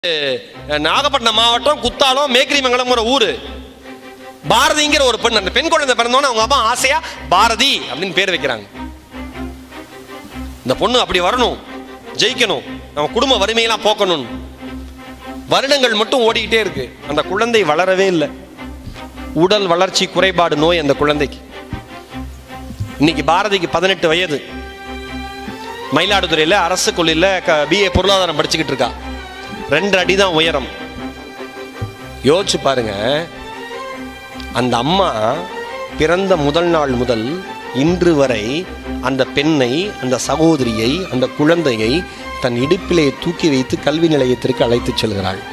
நாகப்பட்டினம் மாவட்டம் குத்தாலம் மேக்கிரிமங்கலம் ஒரு ஊரு. பாரதிங்கிற ஒரு பெண், அந்த பெண் குழந்தை பிறந்தோன்னு அவங்க அப்பா ஆசையா பாரதி அப்படின்னு பேர் வைக்கிறாங்க. இந்த பொண்ணு அப்படி வரணும், ஜெயிக்கணும், நம்ம குடும்ப வறுமையெல்லாம் போக்கணும். வருடங்கள் மட்டும் ஓடிக்கிட்டே இருக்கு. அந்த குழந்தை வளரவே இல்லை. உடல் வளர்ச்சி குறைபாடு நோய் அந்த குழந்தைக்கு. இன்னைக்கு பாரதிக்கு 18 வயது. மயிலாடுதுறையில் அரசு கொள்ளையில் BA பொருளாதாரம் படிச்சுக்கிட்டு இருக்கா. 2 அடி தான் உயரம். யோசிச்சு பாருங்க, அந்த அம்மா பிறந்த முதல் நாள் முதல் இன்று வரை அந்த பெண்ணை, அந்த சகோதரியை, அந்த குழந்தையை தன் இடுப்பிலே தூக்கி வைத்து கல்வி நிலையத்திற்கு அழைத்து செல்கிறாள்.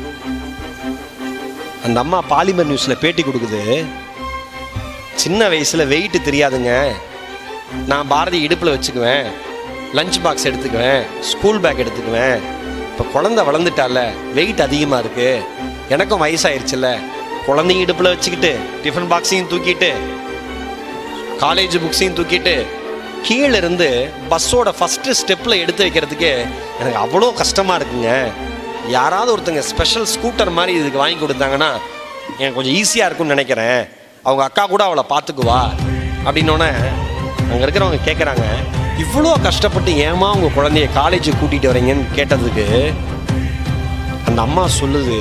அந்த அம்மா பாலிமர் நியூஸ்ல பேட்டி கொடுக்குது. சின்ன வயசுல வெயிட் தெரியாதுங்க, நான் பாரதி இடுப்புல வச்சுக்குவேன், லஞ்ச் பாக்ஸ் எடுத்துக்குவேன், ஸ்கூல் பேக் எடுத்துக்குவேன். இப்போ குழந்தை வளர்ந்துட்டால, வெயிட் அதிகமாக இருக்கு, எனக்கும் வயசாயிருச்சுல்ல, குழந்தைங்க இடுப்பில் வச்சுக்கிட்டு டிஃபன் பாக்ஸையும் தூக்கிட்டு காலேஜ் புக்ஸையும் தூக்கிட்டு கீழே இருந்து பஸ்ஸோட ஃபஸ்ட்டு ஸ்டெப்பில் எடுத்து வைக்கிறதுக்கு எனக்கு அவ்வளோ கஷ்டமாக இருக்குங்க. யாராவது ஒருத்தங்க ஸ்பெஷல் ஸ்கூட்டர் மாதிரி இதுக்கு வாங்கி கொடுத்தாங்கன்னா எனக்கு கொஞ்சம் ஈஸியாக இருக்கும்னு நினைக்கிறேன், அவங்க அக்கா கூட அவளை பார்த்துக்குவா அப்படின்னோடனே அங்கே இருக்கிறவங்க கேட்குறாங்க, இவ்வளோ கஷ்டப்பட்டு ஏமா உங்கள் குழந்தைய காலேஜுக்கு கூட்டிகிட்டு வரீங்கன்னு கேட்டதுக்கு அந்த அம்மா சொல்லுது,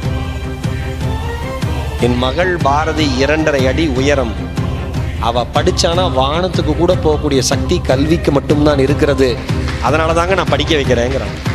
என் மகள் பாரதி 2.5 அடி உயரம், அவ படிச்சானா வானத்துக்கு கூட போகக்கூடிய சக்தி கல்விக்கு மட்டும்தான் இருக்கிறது, அதனால தாங்க நான் படிக்க வைக்கிறேங்கிறான்.